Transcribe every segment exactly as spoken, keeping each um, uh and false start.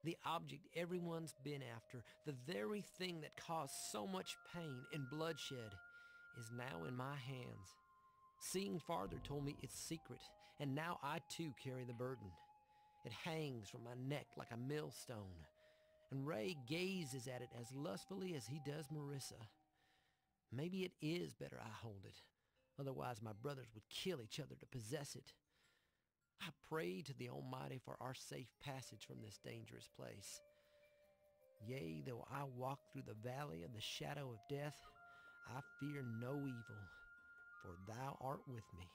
The object everyone's been after, the very thing that caused so much pain and bloodshed, is now in my hands. Seeing farther told me it's secret, and now I too carry the burden. It hangs from my neck like a millstone, and Ray gazes at it as lustfully as he does Marissa. Maybe it is better I hold it, otherwise my brothers would kill each other to possess it. I pray to the Almighty for our safe passage from this dangerous place. Yea, though I walk through the valley of the shadow of death, I fear no evil, for thou art with me.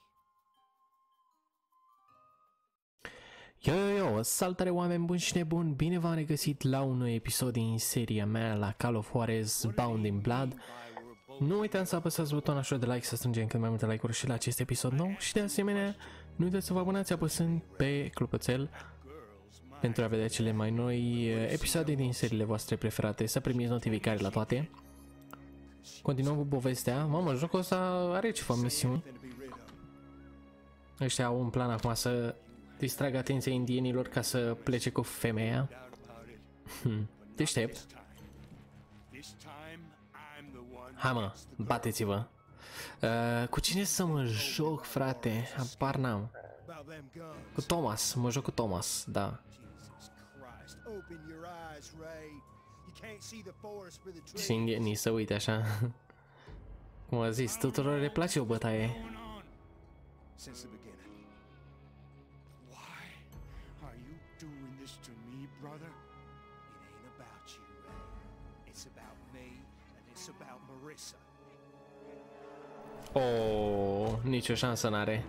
Yo, yo, yo, salutare oameni buni și nebuni, bine v-am regăsit la un nou episod din seria mea la Call of Juarez Bound in Blood. Nu uitați să apăsați butonul așa de like să strângem cât mai multe like-uri și la acest episod nou și de asemenea nu uitați să vă abonați apăsând pe clopoțel pentru a vedea cele mai noi episoade din seriile voastre preferate, să primiți notificare la toate. Continuăm cu povestea. Mamă, jocul ăsta are ceva misiuni. Ăștia au un plan acum să distragă atenția indienilor ca să plece cu femeia. Hmm. Deștept. Hai mă, bateți-vă. Uh, cu cine să mă joc, frate? Apar n-am. Cu Thomas, mă joc cu Thomas, da. Și indienii să uite așa. Cum a zis, tuturor le place o bătaie. Oh, nicio șansă n-are.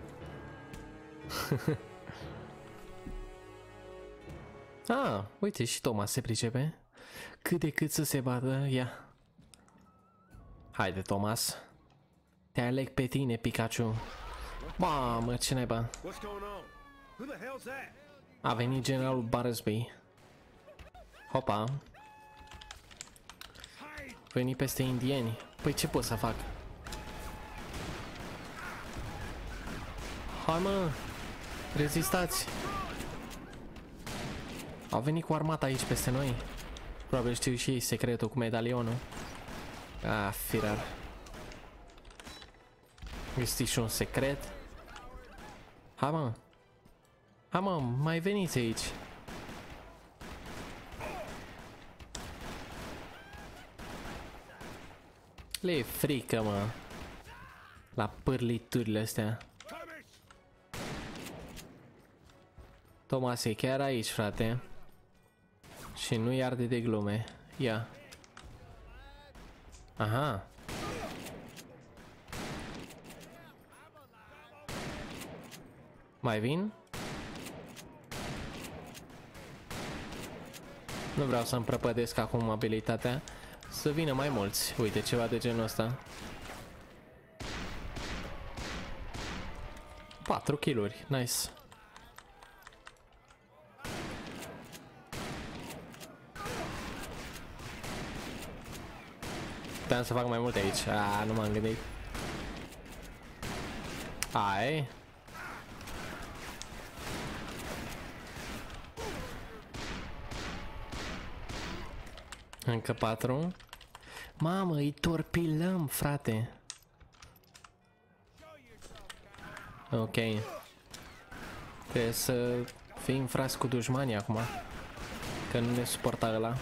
Ah, uite și Thomas se pricepe. Cât de cât să se bată, ia. Haide, Thomas. Te aleg pe tine, Pikachu. Mamă, ce naiba. A venit generalul Barsby. Hopa. Veni peste indieni. Păi ce pot să fac? Hai mă! Rezistați! Au venit cu armata aici peste noi. Probabil știu și ei secretul cu medalionul. Ah, firar. Este și un secret. Hai mă! Hai mă, mai veniți aici! Le e frică, mă, la pârliturile astea. Thomas e chiar aici, frate. Și nu i arde de glume. Ia. Aha. Mai vin? Nu vreau să-mi prăpădesc acum abilitatea. Să vină mai mulți. Uite, ceva de genul ăsta. patru kill-uri. Nice. Puteam să fac mai multe aici. Ah, nu m-am gândit. Ai. Încă patru. Mamă, îi torpilăm, frate. Ok. Trebuie să fim frați cu dușmanii acum. Că nu ne suporta ăla.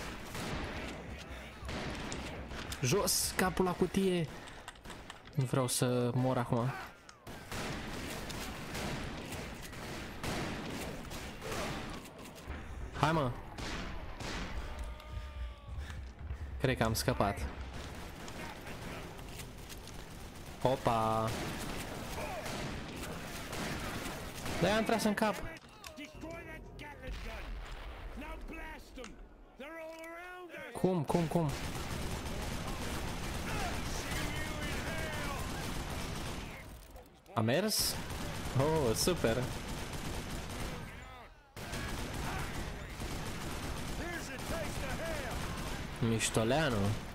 Jos, capul la cutie. Nu vreau să mor acum. Hai mă. Cred că am scăpat. Opa. Da, am tras în cap. Cum, cum, cum? A mers? Oh, super. Miștoleanu.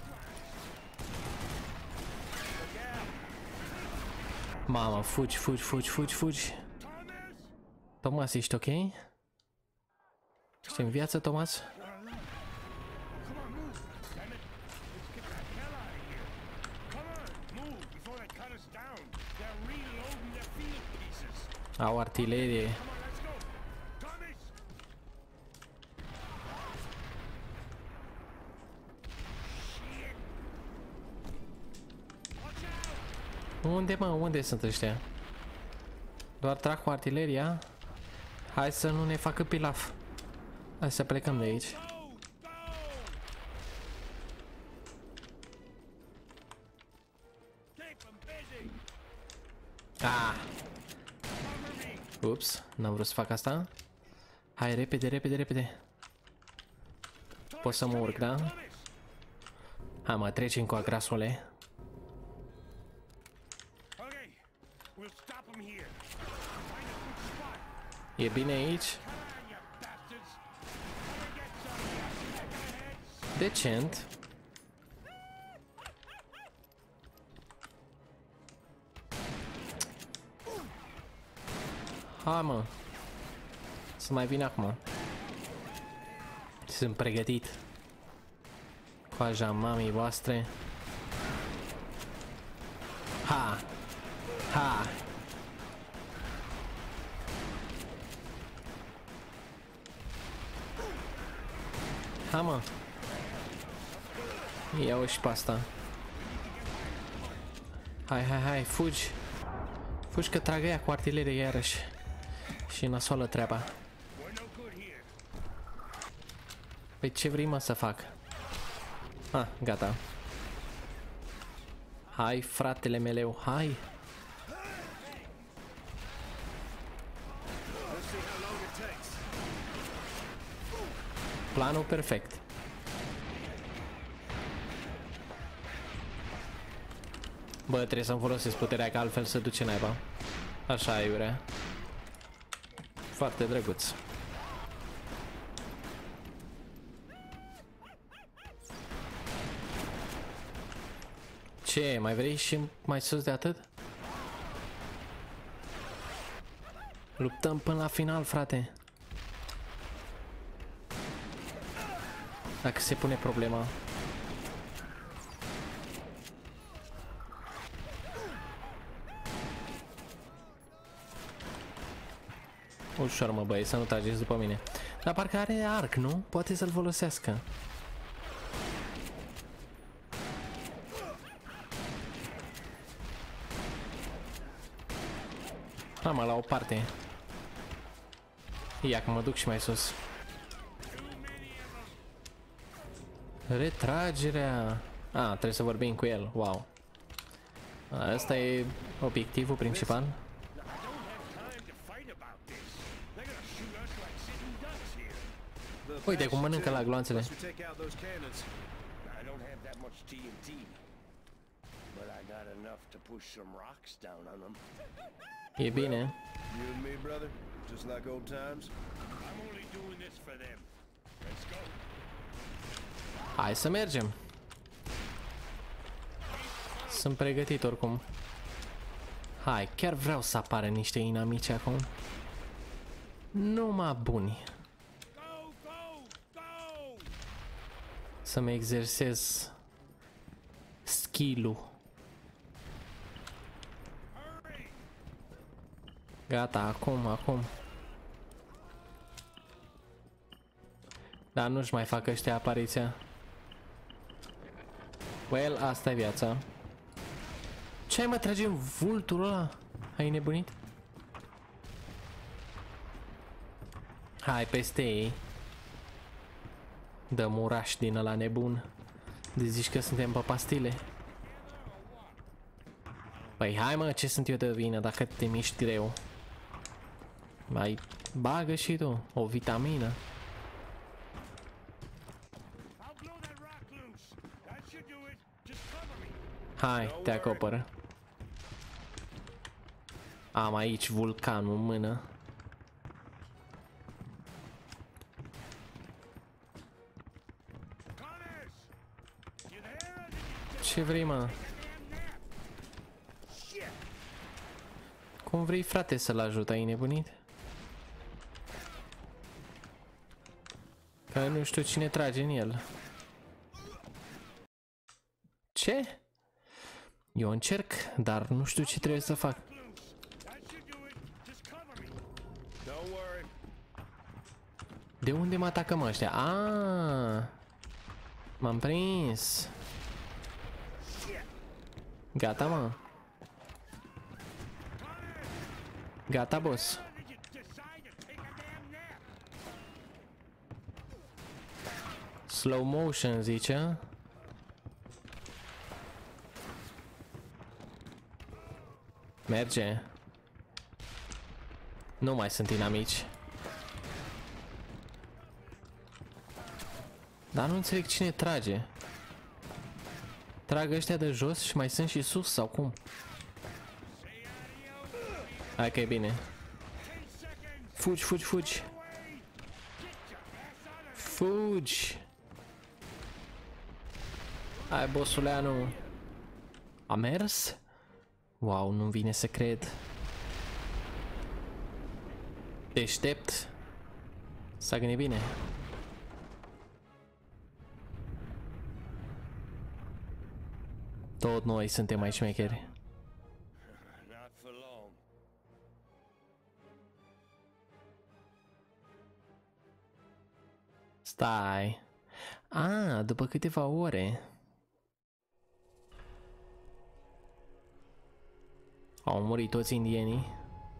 Mama, fugi, fugi, fugi, fugi, fugi. Thomas, ești ok? Ești în viață, Thomas? Au artilerie. Unde, mă? Unde sunt ăștia? Doar trag cu artileria? Hai să nu ne facă pilaf. Hai să plecăm de aici. Ah! Ups, n-am vrut să fac asta. Hai, repede, repede, repede. Pot să mă urc, da? Hai, mă, trecem cu agrasule. E bine aici? Decent. Hai, mă. Să mai vin acum. Sunt pregătit. Coaja mamei voastre. Ha! Ha! Ha, mă. Ia-o și pe asta. Hai, hai, hai, fugi. Fugi că tragă ea cu artilerie iarăși. Și nasoală treaba. Păi ce vrei, mă, să fac? Ah, gata. Hai, fratele meu, hai. Planul perfect. Bă, trebuie să-mi folosesc puterea, că altfel se duce naiba. Așa, iurea. Foarte drăguț. Ce, mai vrei și mai sus de atât? Luptăm până la final, frate. Dacă se pune problema. Ușor, mă, băi, să nu trageți după mine. Dar parcă are arc, nu? Poate să-l folosească. Am la o parte. Ia că mă duc și mai sus. Retragerea. Ah, trebuie să vorbim cu el. Wow. Asta e obiectivul principal. Uite cum mănâncă la gloanțele. E bine. Hai să mergem. Sunt pregătit oricum. Hai, chiar vreau să apară niște inamici acum. Numai buni. Să-mi exersez skill-ul. Gata, acum, acum. Dar nu-și mai fac ăștia apariția. Well, asta e viața. Ce ai, mă, tragem vulturul ăla? Ai nebunit? Hai peste ei. Dă muraș din ăla nebun. De zici că suntem pe pastile. Păi hai, mă, ce sunt eu de vină dacă te miști greu? Mai bagă și tu o vitamină. Hai, te acopără. Am aici vulcanul în mână. Ce vrei, mă? Cum vrei, frate, să-l ajut? Ai nebunit? Că nu știu cine trage în el. Ce? Eu încerc, dar nu știu ce trebuie să fac. De unde mă atacă mă ăștia? Ah, m-am prins. Gata, mă. Gata, boss. Slow motion, zice. Merge. Nu mai sunt inamici. Dar nu înțeleg cine trage. Trag ăștia de jos și mai sunt și sus sau cum? Hai că e bine. Fugi, fugi, fugi. Fugi. Hai, bossuleanu. A mers? Wow, nu-mi vine să cred. Deștept. S-a gândit bine. Tot noi suntem mai șmecheri. Stai. Ah, după câteva ore. Au murit toți indienii.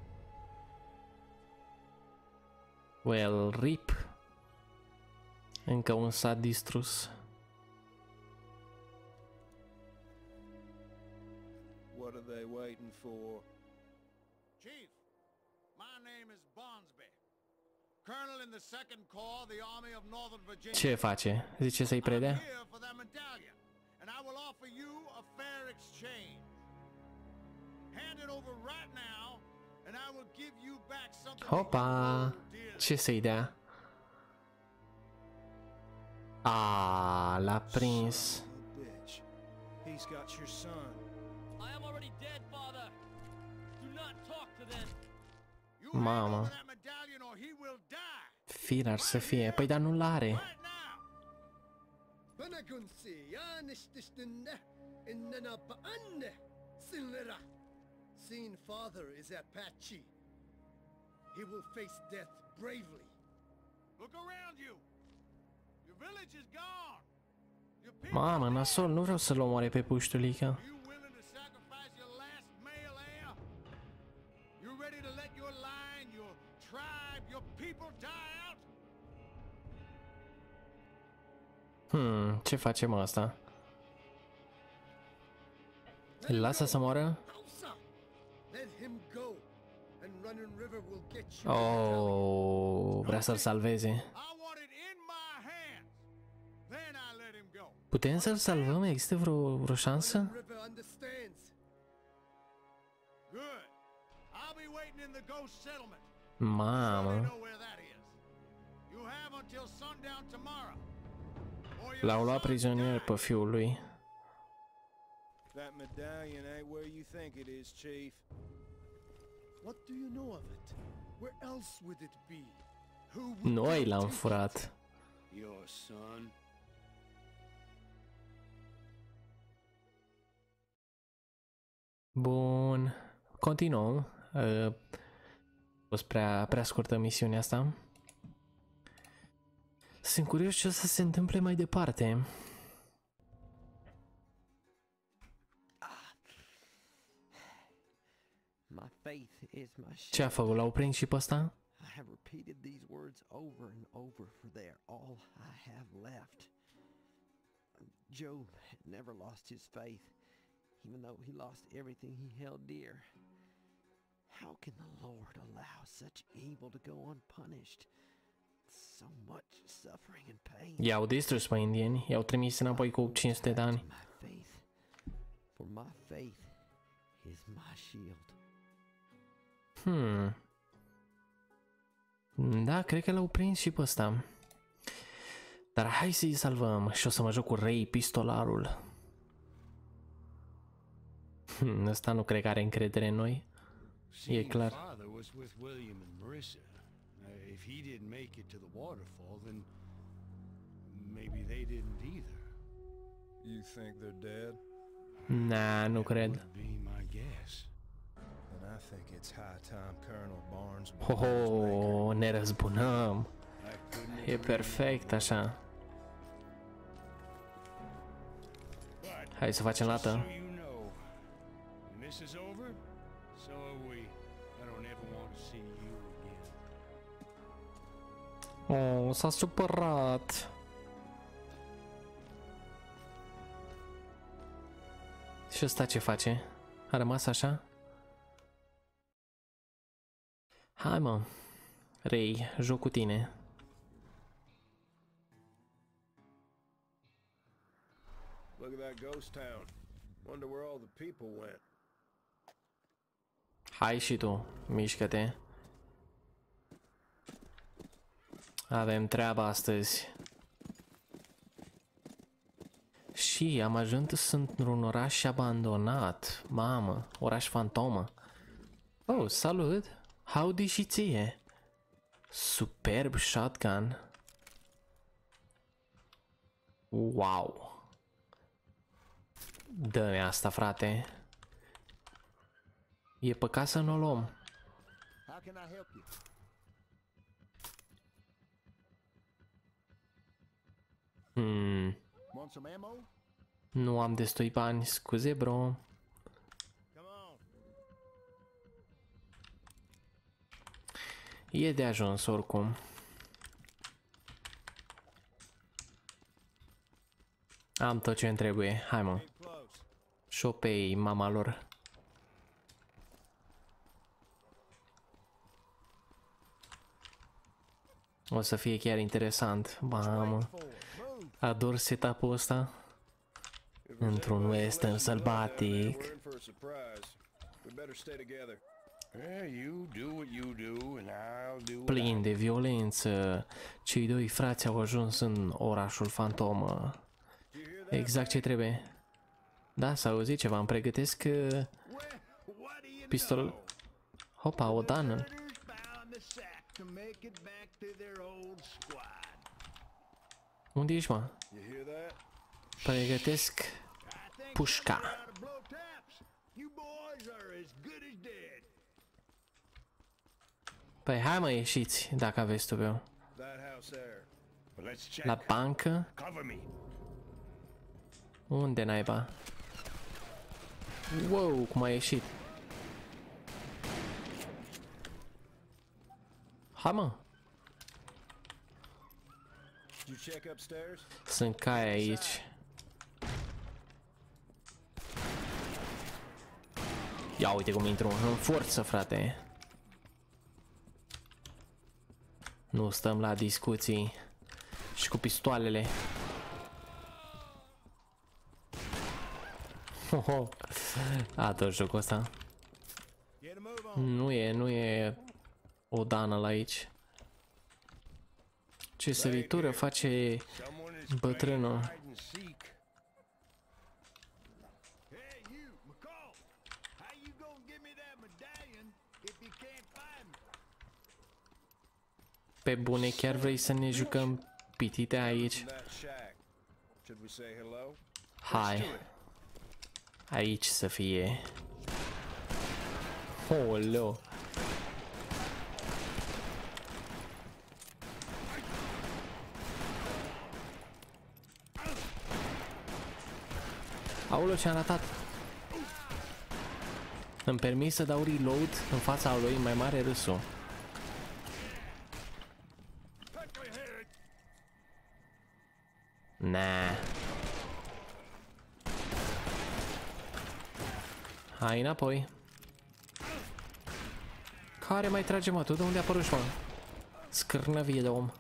Well, rip. Încă un sat distrus. What are they waiting for? Chief, my name is Bonsby, Colonel in the second Corps, the Army of Northern Virginia. Ce face? Zice să-i I'm predea? here for that medallion, and I will offer you a fair exchange. Hand it over right now, and I will give you back something. Hopa! Ce să-i dea? Ah, l-a prins. Son of a bitch. He's got your son. I am already dead, father. Do not talk to them. You hand Mama. over that medallion or he will die. Fir ar să fie. Păi dar nu l-are. Right now. Banagunsi yanishtishtinne innana ba'anne sinlera. Seeing father is Apache. He will face death bravely. Look around you. Your village is gone. Your people Mamă, nasol, nu vreau să-l omoare pe puștulică. Are you willing to sacrifice your last male heir? You ready to let your line, your tribe, your people die out? Hmm, ce facem asta? Îl lasă să moară? Hausa! Let him go, and Running River will get you. Oh, vrea să-l salveze. I want it in my hands. Then I let him go. Putem să-l salvăm? Există vreo, vreo șansă? River understands. Good. I'll be waiting in the ghost settlement. Mamă. You know where that is. You have until sundown tomorrow. or your L-au luat son prizonier dies. pe fiul lui. That medallion ain't where you think it is, Chief. What do you know of it? Where else would it be? Who would Noi dare l-am take it? furat. Your son? Bun. Continuăm. Uh, a fost prea, prea scurtă misiunea asta. Sunt curios ce o să se întâmple mai departe. My faith is my shield. Ce a făcut? L-au prins și pe ăsta? I have repeated these words over and over, for they are all I have left. Job had never lost his faith, even though he lost everything he held dear. How can the Lord allow such evil to go unpunished? So much suffering and pain. I-au distrus pe indieni, i-au trimis înapoi cu cinci sute de ani. My faith, for my faith is my shield. Hmm. Da, cred că l-au prins și pe ăsta. Dar hai să-i salvăm și o să mă joc cu Ray Pistolarul. Hmm, ăsta nu cred că are încredere în noi. E clar. Father was with William and Marissa. Uh, if he didn't make it to the waterfall, then maybe they didn't either. You think they're dead? Nah, nu cred. Would be my guess. And I think it's high time Colonel Barnes. Ho, ho, ne răzbunăm. E perfect așa. Hai să facem lată. So you know, when this is over, so are we. I don't ever want to see you again. Oh, s-a supărat. Și ăsta ce face? A rămas așa? Hai mă, Ray, joc cu tine. Look at that ghost town. Wonder where all the people went. Hai și tu, mișcă-te. Avem treabă astăzi. Și am ajuns într-un oraș abandonat. Mamă, oraș fantomă. Oh, salut! Howdy și ție! Superb shotgun. Wow! Dă-mi asta, frate. E păcat să nu o luăm. How can I help you? Hmm. Want some ammo? Nu am destui bani, scuze, bro. Come on. E de ajuns oricum. Am tot ce îmi trebuie, hai mă. Ain't close. Șopei mama lor. O să fie chiar interesant. Mamă. Ador setup-ul ăsta. If there's Într-un anybody western listening to that, man, sălbatic. we're in for a surprise. We better stay together. Yeah, you do what you do and I'll do what Plin I de violență. Cei doi frați au ajuns în orașul fantomă. Do you hear that? Exact ce trebuie. Da, s-a auzit ceva, îmi pregătesc uh, Well, what do you pistol. know? Hopa, o dană. Murders found the sack to make it back to their old squad. Unde ești, mă? You hear that? Pregătesc I think pușca. we're out of blow taps. You boys are as good as dead. Păi hai mă, ieșiți, dacă aveți tubeu. That house there. Well, let's check. La bancă? Cover me. Unde naiba? Wow, cum a ieșit. Hai mă, Did you check upstairs? sunt cai aici. Ia uite cum intru în forță, frate. Nu stăm la discuții. Și cu pistoalele. Hoho. A, tot jocul ăsta. Get a move on. Nu e, nu e o dană la aici. Ce săritură face Someone is bătrânul. playing hide and seek. Hey, you, McCall. How you gonna give me that medallion if you can't find me? Pe bune, chiar vrei să ne jucăm pitite aici? In that shack. Should we say hello? Hai. Aici să fie. Oleo. Aoleu, ce-am ratat. Îmi permis să dau reload în fața lui, mai mare râsul. Nah. Hai înapoi. Care mai trage, mă? Tu de unde a apărut, mă? Scârnăvie de om.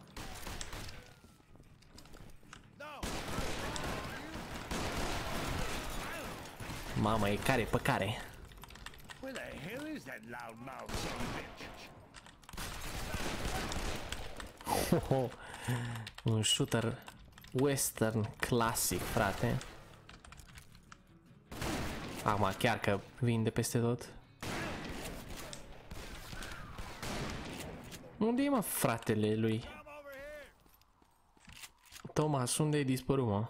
Mamă, e care pe care. Where the hell is that loudmouth son of a bitch? Ho, ho. Un shooter western clasic, frate. Acum chiar că vin de peste tot. Unde e, mă, fratele lui? Thomas, unde ai dispărut, mă?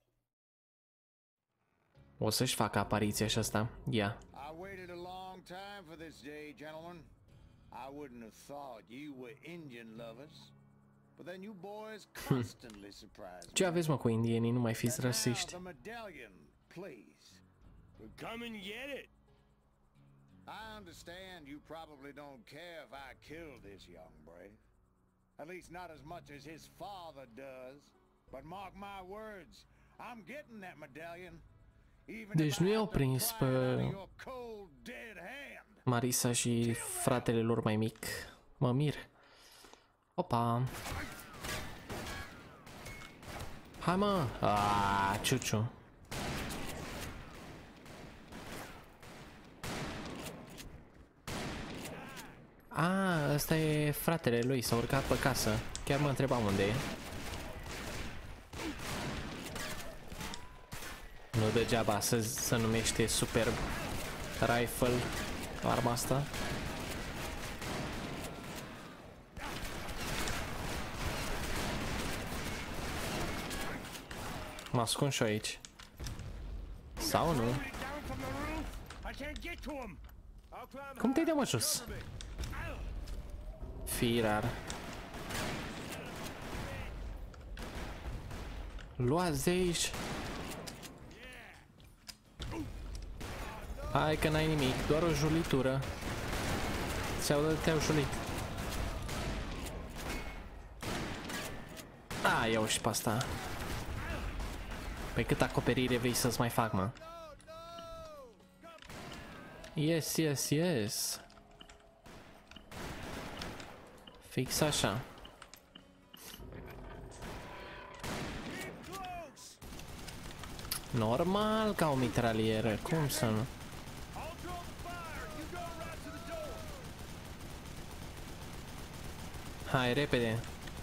O să-și facă apariția și asta. Ia. I waited a long time for this day, gentlemen. I wouldn't have thought you were Indian lovers. But then you boys constantly surprise me. Ce aveți, mă, cu indienii? Nu mai fiți rasiști. The medallion, please. Come and get it. I understand you probably don't care if I kill this young brave. At least not as much as his father does. But mark my words, I'm getting that medallion. Even Deci if nu I i-au have to prins pry it out pe of your cold, dead hand. Marisa și fratele lor mai mic. Mă mir. Opa. Hai, mă. Aaaa, ciuciu. A, ăsta e fratele lui, s-a urcat pe casă. Chiar mă întrebam unde e. Nu degeaba se, se numește Superb Rifle arma asta. Mă ascund și aici. Sau nu? Cum te-ai de mă jos? Firar. Luați de aici. Hai că n-ai nimic, doar o julitură. Te-au julit. A, iau și pe asta. Păi cât acoperire vei să-ți mai fac, mă? Yes, yes, yes. Fix așa. Normal ca o mitralieră, cum să nu? Hai, repede.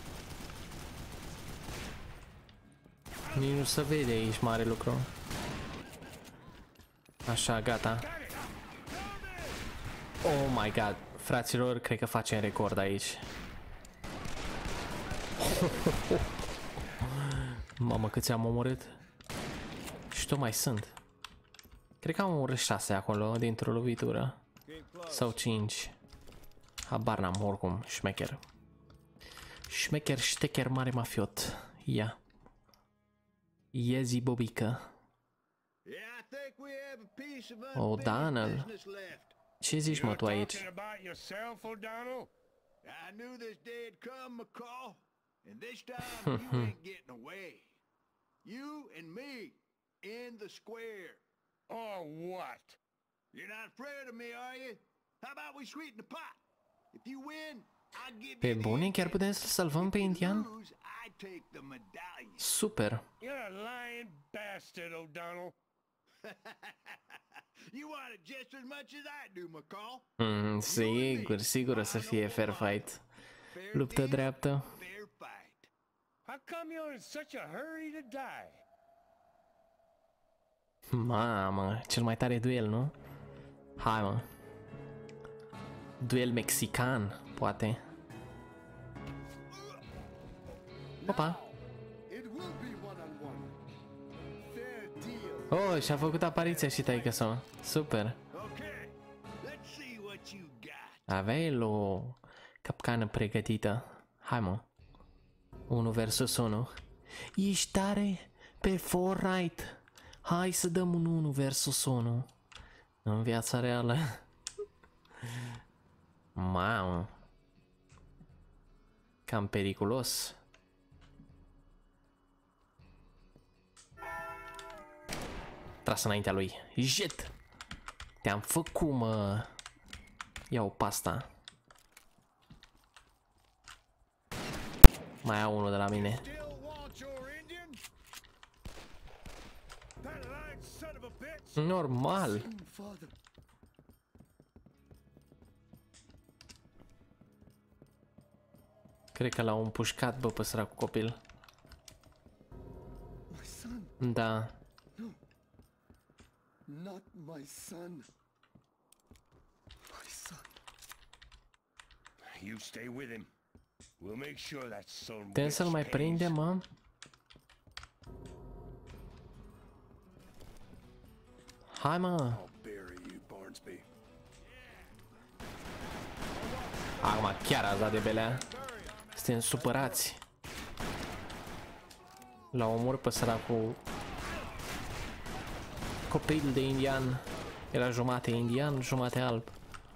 Nici nu se vede aici mare lucru. Așa, gata. Oh my god, fraților, cred că facem record aici. Mamă, câți am omorât. Și tot mai sunt. Cred că am omorât șase acolo, dintr-o lovitură. Sau cinci. Habar n-am, oricum, șmecher. Șmecher, ștecher, mare mafiot. Ia. Iezi, bobică. O, Donald. Ce zici, mă, tu aici? I knew this day had come, McCall, and this time you ain't getting away. You and me in the square. Oh, what? You're not afraid of me, are you? How about we sweeten the pot? If you win, I'll give Pe you the bune, chiar putem să-l salvăm pe indian? lose, I take the medallion. Super. You're a lying bastard, O'Donnell. You want it just as much as I do, McCall. Mm, sigur, sigur o să fie fair fight. Luptă dreaptă. Fair fight. How come you're in such a hurry to die? Mamă, cel mai tare duel, nu? Hai, mă. Duel mexican, poate. Opa. It will be one-on-one. Fair deal. Oh, și-a făcut apariția și taică-so. Super. Okay, let's see what you got. Avea el o capcană pregătită. Hai, mă. unu versus unu. Ești tare pe Fortnite. Hai să dăm un unu versus unu. În viața reală. Mamă. Cam periculos. Tras înaintea lui. Jet! Te-am făcut, mă. Ia-o pasta. Mai au unul de la mine. Still want your Indian? That lying son of a bitch. Normal. Father, Cred că l-au împușcat, bă, pe săracul copil. my son. Da. Not my son. My son. You stay with him. We'll make sure that son Putem să-l bitch mai pays. prindem, mă? Hai, mă! I'll bury you, Barnsby. Acum chiar ați dat de belea. Suntem supărați. L-a omorât pe săracul copil de indian. Era jumate indian, jumate alb.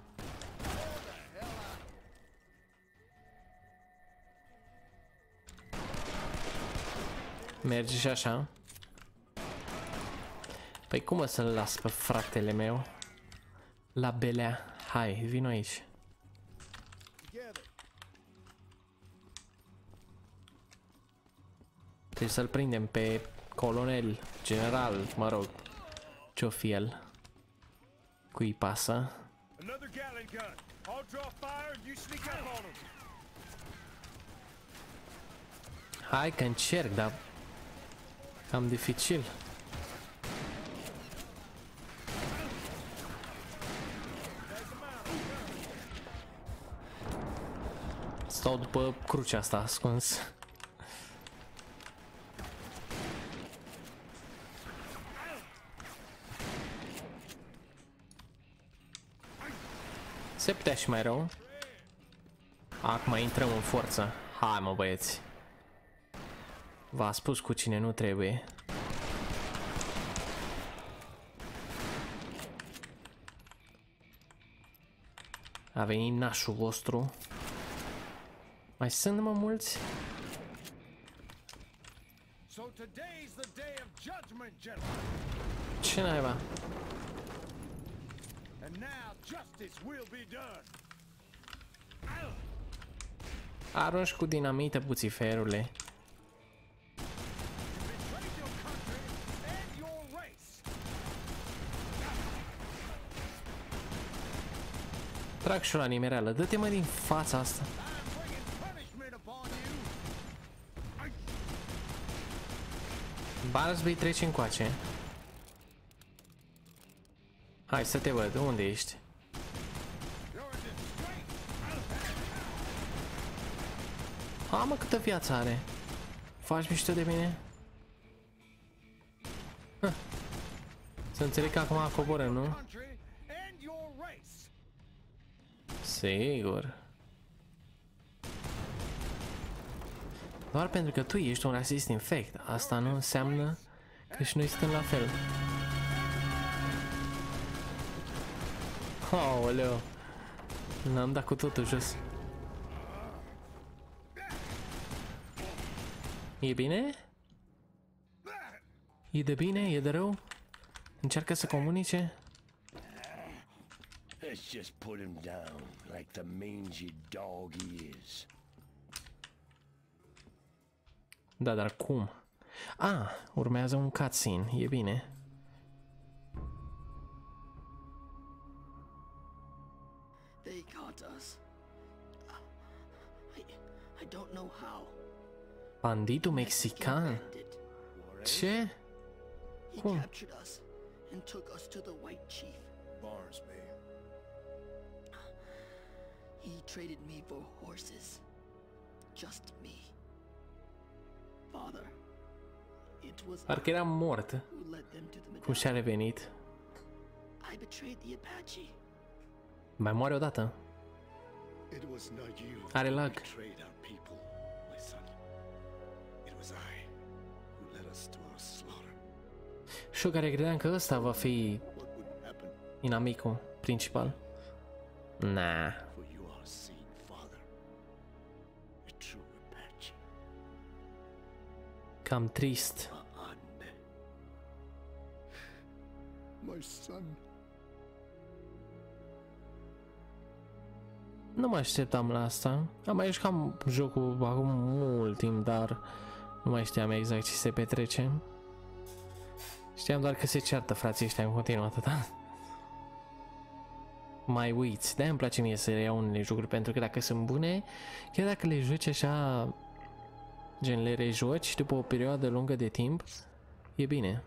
Merge și așa. Păi cum o să-l las pe fratele meu la belea? Hai, vino aici. Trebuie să-l prindem pe colonel, general, mă rog, ce-o fi el. Cui pasă? Another Gatling gun. I'll draw fire and you sneak up on them. Hai că încerc, dar cam dificil. Stau după crucea asta ascuns. Se putea și mai rău. Acum intrăm în forță. Hai, mă, băieți. V-a spus cu cine nu trebuie. A venit nașul vostru. Mai sunt, mă, mulți? So today's the day of judgment, gentlemen. Ce naiba? And now justice will be done. Arunci cu dinamită puțiferule. Betrayed your country and your race. Trag și la nimereală. Dă-te, mă, din fața asta. I'm bringing punishment upon you. Barnsby, treci încoace. Hai să te văd. Unde ești? You're a disgrace. Ha, mă, câtă viață are. Faci mișto de mine? Huh. Să înțeleg că acum coboră, nu? Country and your race. Sigur. Doar pentru că tu ești un rasist infect, asta nu înseamnă că și noi suntem la fel. Aoleu. L-am dat cu totul jos. E bine? E de bine? E de rău? Încearcă să comunice? Let's just put him down like the mangy dog he is. Da, dar cum? Ah, urmează un cutscene, e bine. They caught us. I, I don't know how. Banditul mexican? Bandit. Ce? He Cum? captured us and took us to the White Chief. Barnsby. He traded me for horses. Just me. Father, it was I Parcă era mort. who led them to the Cum și-a medallion. revenit? I betrayed the Apache. Mai moare odată. It was not you Are who lag. betrayed our people, my son. It was I who led us to our slaughter. Și eu care credeam că ăsta va fi What would happen? inamicul principal. Nah. For you are seen, father. A true Apache. Cam trist. Ande. My son. Nu mă așteptam la asta. Am mai jucat jocul acum mult timp, dar nu mai știam exact ce se petrece. Știam doar că se ceartă frații ăștia în continuu, atâta. Mai uiți. De-aia îmi place mie să reiau unele jocuri, pentru că dacă sunt bune, chiar dacă le joci așa, gen le rejoci după o perioadă lungă de timp, e bine.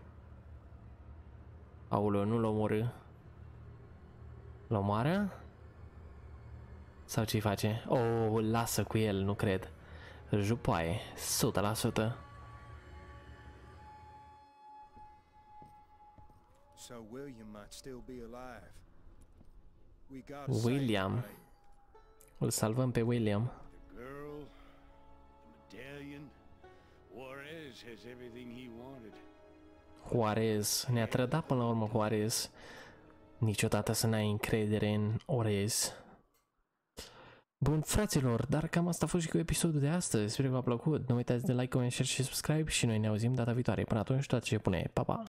Aoleu, nu-l omorâ. L-omoară? Sau ce-i face? Oh, lasă cu el, nu cred. Jupoaie, o sută la sută. so William might still be alive. We gotta save William. him, right? Îl salvăm pe William. The girl, the medallion. Juarez has everything he wanted. Juarez. Ne-a trădat până la urmă Juarez. Niciodată să n-ai încredere în Orez. Bun, fraților, dar cam asta a fost și cu episodul de astăzi. Sper că v-a plăcut. Nu uitați de like, comment, share și subscribe și noi ne auzim data viitoare. Până atunci, toate ce bune. Pa, pa!